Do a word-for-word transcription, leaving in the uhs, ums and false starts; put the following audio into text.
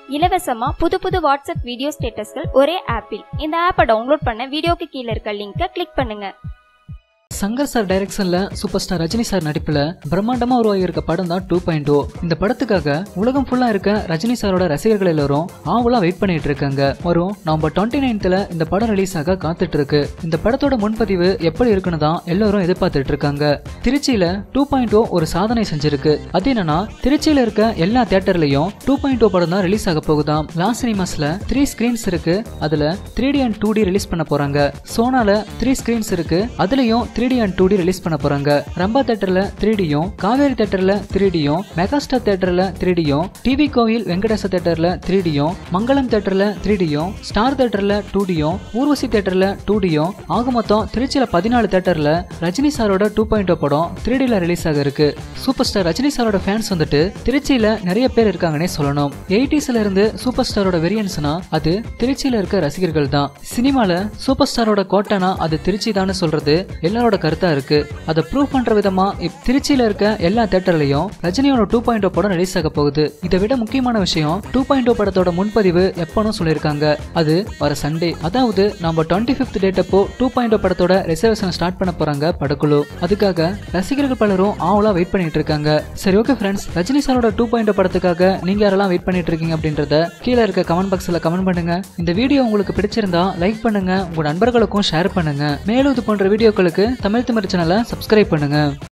இலவசமா புது புது வாட்ஸ்அப் வீடியோ ஸ்டேட்டஸ்கள் ஒரே ஆப்பில். இந்த ஆப்பை டவுன்லோட் பண்ண வீடியோக்கு கீழே இருக்க லிங்கை கிளிக் பண்ணுங்க. சங்கர் சார் டைரக்ஷன்ல சூப்பர் ஸ்டார் ரஜினி சார் நடிப்புல பிரம்மாண்டமா உருவாகி இருக்க படம் தான் டூ பாயிண்ட் ஓ. இந்த படத்துக்காக உலகம் ஃபுல்லா இருக்க ரஜினி சாரோட ரசிகர்கள் எல்லாரும் ஆவலா வெயிட் பண்ணிட்டு இருக்காங்க. வரும் நவம்பர் டுவெண்ட்டி நைன்த்ல இந்த படம் ரிலீஸ் ஆக காத்துட்டு இருக்கு. இந்த படத்தோட முன்பதிவு எப்படி இருக்குன்னு தான் எல்லாரும் எதிர்பார்த்துட்டு இருக்காங்க. திருச்சியில டூ பாயிண்ட் ஓ ஒரு சாதனை செஞ்சிருக்கு. அது என்னன்னா, திருச்சியில இருக்க எல்லா தியேட்டர்லயும் டூ பாயிண்ட் ஓ படம் தான் ரிலீஸ் ஆக போகுதாம். லாஸ் சினிமாஸ்ல த்ரீ ஸ்கிரீன்ஸ் இருக்கு. அதுல three D and two D release பண்ண போறாங்க. சோனால த்ரீ ஸ்கிரீன்ஸ் இருக்கு. அதுலயும் three D and two D release பண்ண போறாங்க. ரம்பா தியேட்டர்ல த்ரீ டியும், காவேரி தியேட்டர்ல த்ரீ டியும், மெகாஸ்டார் தியேட்டர்ல த்ரீ டியும், டிவி கோவில் வெங்கடேச தியேட்டர்ல த்ரீ டியும், மங்களம் தியேட்டர்ல த்ரீ டியும், ஸ்டார் தியேட்டர்ல டூ டியும், ஊர்வசி தியேட்டர்ல டூ டியும், ஆக மொத்தம் திருச்சியில பதினாலு தியேட்டர்ல ரஜினி சாரோட டூ பாயிண்ட் ஓ படம் த்ரீ டில ரிலீஸ் ஆக இருக்கு. சூப்பர் ஸ்டார் ரஜினி சாரோட ஃபேன்ஸ் வந்துட்டு திருச்சியில நிறைய பேர் இருக்காங்கன்னே சொல்லணும். எயிட்டிஸ்ல இருந்து சூப்பர் ஸ்டாரோட வெரியன்ஸ்னா அது திருச்சியில இருக்க ரசிகர்கள் தான். சினிமால சூப்பர் ஸ்டாரோட கோட்டைனா அது திருச்சி தான் சொல்றது எல்லாரோட கருத்தா இருக்கு. அதை ப்ரூவ் பண்ற விதமா திருச்சியில இருக்க எல்லா தியேட்டர்லயும் ரஜினியோட டூ பாயிண்ட் ஓ படம் ரிலீஸ் ஆக போகுது. இதை விட முக்கியமான விஷயம், டூ பாயிண்ட் ஓ படத்தோட முன்பதிவு எப்பன்னு சொல்லியிருக்காங்க. அது வர சண்டே, அதாவது நம்ம டுவெண்ட்டி ஃபிஃப்த் டேட் அப்போ டூ பாயிண்ட் ஓ படத்தோட ரிசர்வேஷன் ஸ்டார்ட் பண்ண போறாங்க படக்குழு. அதுக்காக ரசிகர்கள் பலரும் ஆவலா வெயிட் பண்ணிட்டு இருக்காங்க. சரி, ஓகே ஃப்ரெண்ட்ஸ், ரஜினி சாரோட டூ பாயிண்ட் ஓ படத்துக்காக நீங்க யாரெல்லாம் வெயிட் பண்ணிட்டு இருக்கீங்க அப்படின்றத கீழே இருக்க கமெண்ட் பாக்ஸ்ல கமெண்ட் பண்ணுங்க. இந்த வீடியோ உங்களுக்கு பிடிச்சிருந்தா லைக் பண்ணுங்க, உங்க நண்பர்களுக்கும் ஷேர் பண்ணுங்க. மேலும் இது போன்ற வீடியோக்களுக்கு தமிழ் திமிர் சேனலை சப்ஸ்கிரைப் பண்ணுங்க.